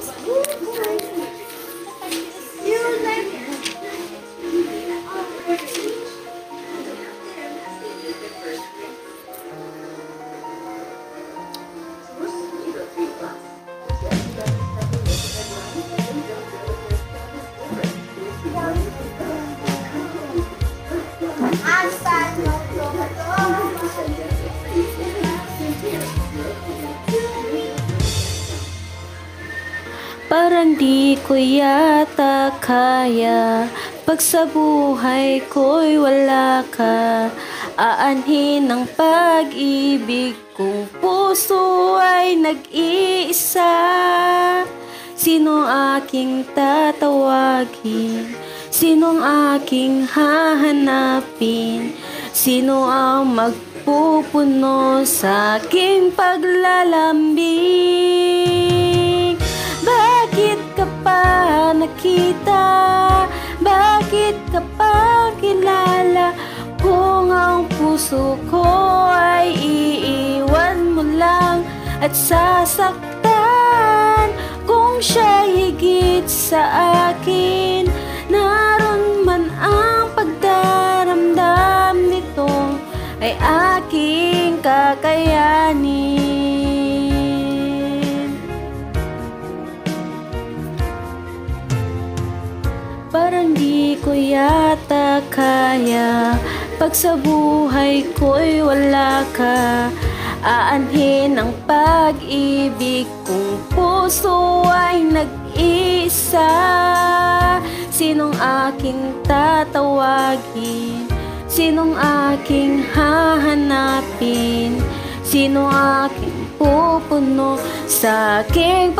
Parang di ko yata kaya pag sa buhay ko'y wala ka. Aanhin ng pag-ibig kung puso ay nag-iisa. Sino aking tatawagin? Sinong aking hahanapin? Sino ang magpupuno sa aking paglalambing? Bakit ka pa nakita? Bakit ka pa kilala? Kung ang puso ko ay iiwan mo lang at sasaktan. Kung siya higit sa akin, naroon man ang pagdaramdam nito ay aking kakayanin. Parang di ko yata kaya pag sa buhay ko'y wala ka. Aanhin ang pag-ibig kung puso ay nag-iisa. Sinong aking tatawagin? Sinong aking hahanapin? Sino aking pupuno sa aking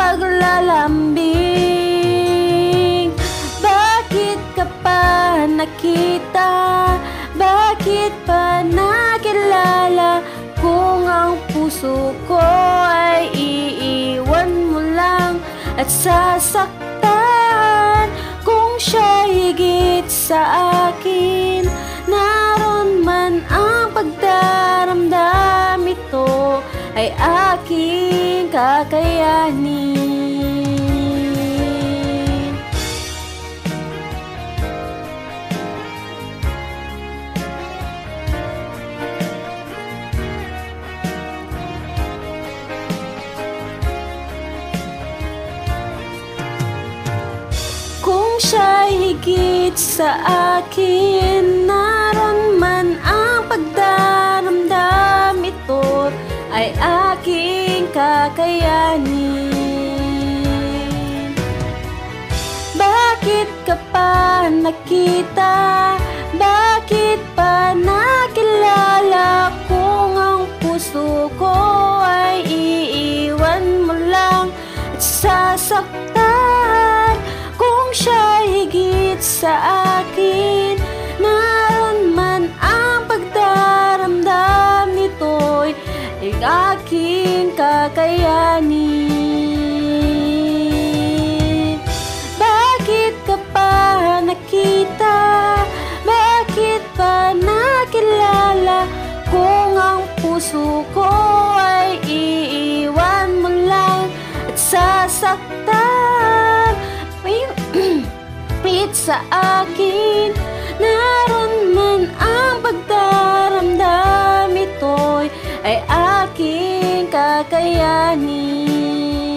paglalambing? Bakit ka pa nakita? Bakit pa nakilala? Kung ang puso ko ay iiwan mo lang at sasaktan. Kung siya higit sa akin, naroon man ang pagdaramdam, ito ay aking kakayanin. Kung siya higit sa akin, naroon man ang pagdaramdam, ito ay aking kakayanin. Bakit ka pa nakita? Bakit pa nakilala? Kung ang puso ko ay iiwan mo lang at sasaktan. Kung siya higit sa akin, naroon man ang pagdaramdam, nito'y ay aking kakayanin. Bakit ka pa nakita? Bakit pa nakilala? Kung ang puso ko ay iiwan mo lang at sasaktan. Higit sa akin, naroon man ang pagdaramdam, ito'y ay aking kakayanin.